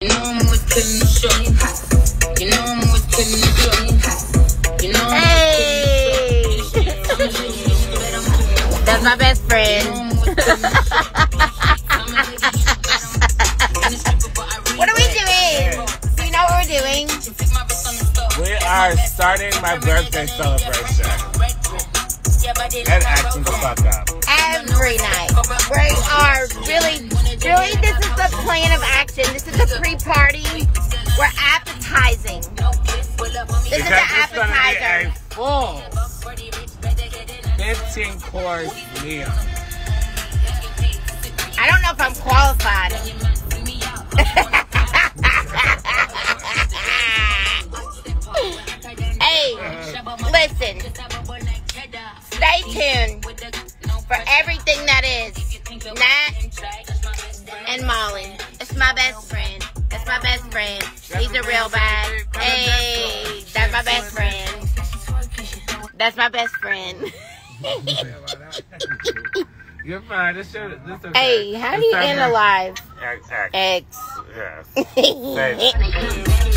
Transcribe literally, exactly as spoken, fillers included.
You know I'm with the show. You know I'm with the show. You know I'm hey. That's my best friend. What are we doing? Do you know what we're doing? We are starting my birthday celebration. And acting the fuck up. Every night. We are really, really, this is the plan of action. This is the pre-party. We're appetizing. This is the appetizer. A full fifteen course meal. I don't know if I'm qualified. Hey, listen. Stay tuned for everything that is Nat and Molly. It's my best friend. That's my best friend. He's a real bad. Hey, that's my best friend. That's my best friend. You're fine. This should, this okay. Hey, how do you analyze X? X. X? Yes.